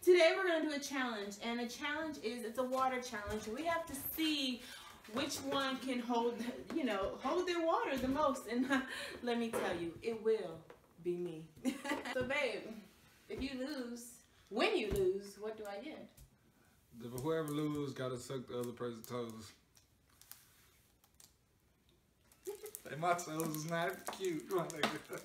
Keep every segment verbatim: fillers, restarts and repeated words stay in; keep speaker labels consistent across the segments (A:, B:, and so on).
A: Today we're going to do a challenge, and the challenge is, it's a water challenge. We have to see which one can hold, you know, hold their water the most. And let me tell you, it will be me. So babe, if you lose, when you lose, what do I get?
B: Whoever loses gotta suck the other person's toes. Hey, my toes is not cute, my nigga.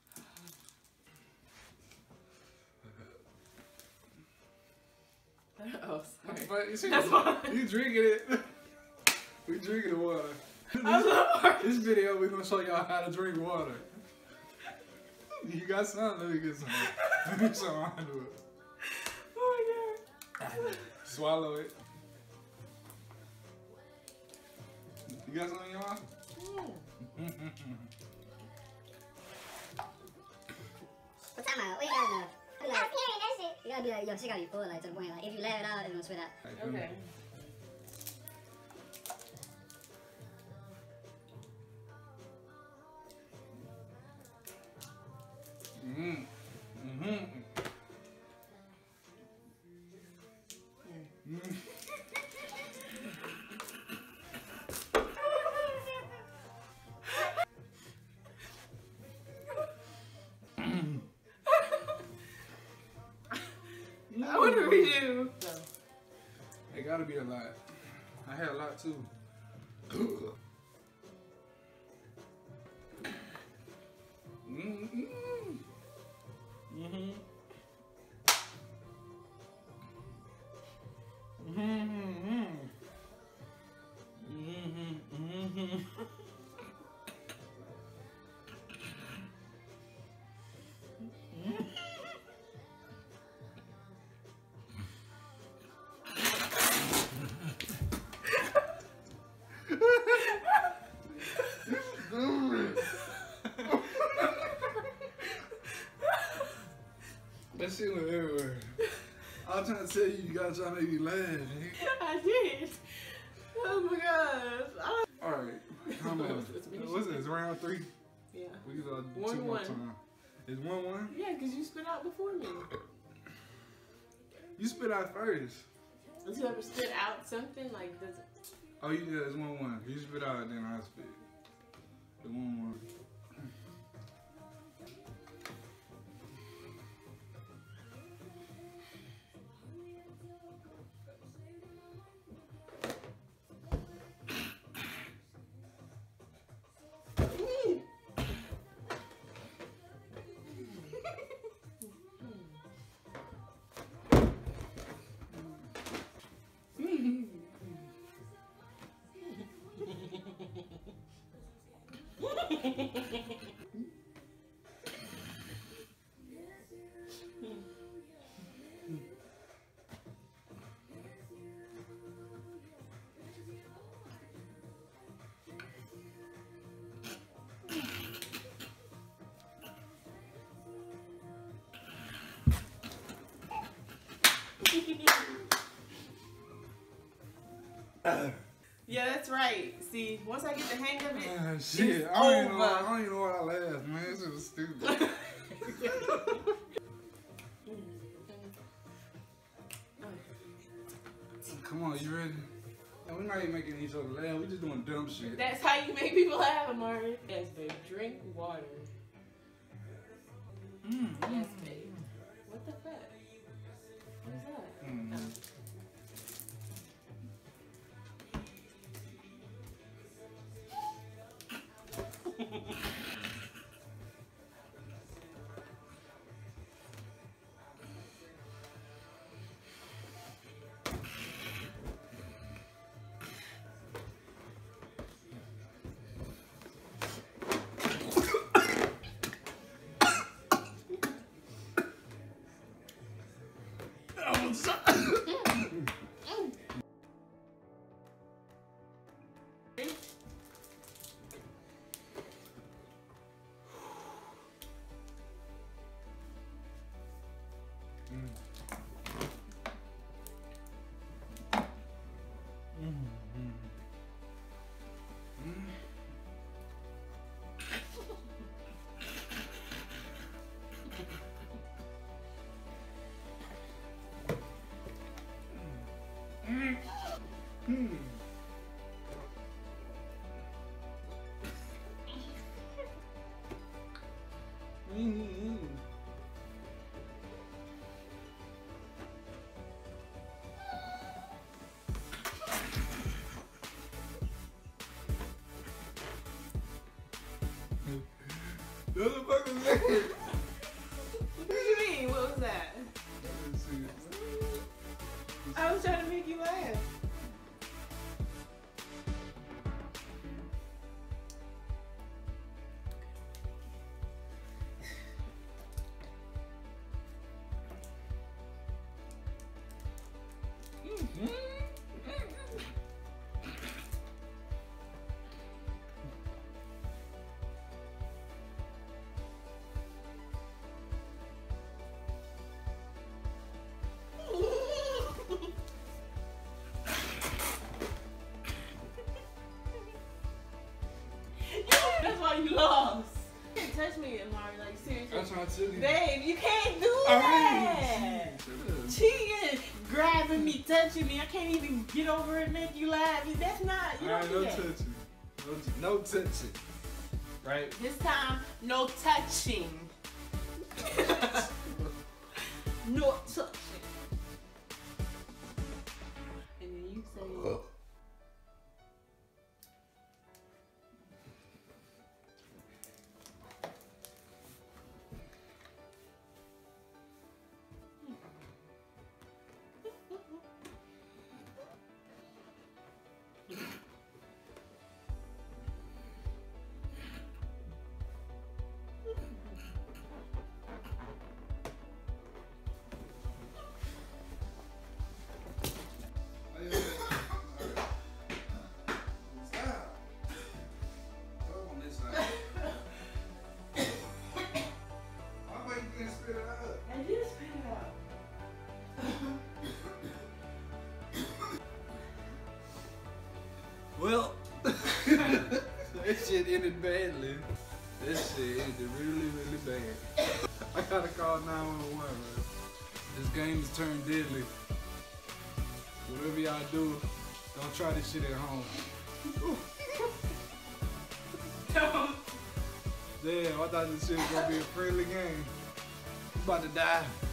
A: Oh, sorry.
B: But you, see,
A: That's fine.
B: You drinking it. We drinking the water.
A: This,
B: this video we gonna show y'all how to drink water. You got some? Let me get some. Let me get some onto it.
A: Oh my god.
B: Swallow it. You got some in your mouth?
A: Mm.
C: What time out? What you gotta know? You gotta, you gotta be like, yo, she gotta be full, like, to the point, like, if you let it out, it's gonna spit out.
A: Okay.
B: Mm-hmm. Mm-hmm. Mm-hmm.
A: What do we do?
B: It gotta be a lot. I had a lot too. Mm-hmm. Mm-hmm. Mm-hmm. Mm-hmm. Mm-hmm. That shit went everywhere. I was trying to tell you, you gotta try to make me laugh.
A: I did. Oh my gosh. I...
B: Alright. How much? What's this? Round three?
A: Yeah.
B: We can do
A: One,
B: two more
A: one.
B: time. It's one one?
A: Yeah, because you spit out before me.
B: You spit out first.
A: Does you ever spit out something? Like, does it...
B: Oh, you yeah, it's one one. You spit out, then I spit. The one one.
A: Yeah, that's right. See, once I get the hang of it,
B: Ah, shit.
A: it's
B: I don't, even know,
A: over.
B: I don't even know why I laughed, man. This is stupid. Come on, you ready? And we're not even making each other laugh. We just doing dumb shit.
A: That's how you make people laugh, Amari. Yes, babe. Drink water.
B: Mm.
A: Yes, babe. What the fuck? What is that?
B: Mm.
A: Oh.
B: Hmm. Mm-hmm. The other fucking leg.
A: What do you mean? What was that?
B: Let's see.
A: I was trying to make you laugh. That's why you lost. You can't touch me, Amari. Like, seriously.
B: That's what I tell you.
A: Babe, you can't do
B: All
A: that.
B: right.
A: Cheating, grabbing me, touching me. I can't even get over it and make you laugh. That's not, you
B: All
A: don't
B: right,
A: do
B: no
A: that.
B: touching. No, t- no touching. Right?
A: This time, no touching. No touching. And then you say, I did spit it out.
B: Well, that shit ended badly. That shit ended really, really bad. I gotta call nine one one, man. This game has turned deadly. Whatever y'all do, don't try this shit at home.
A: Don't.
B: Damn, I thought this shit was gonna be a friendly game. I'm about to die.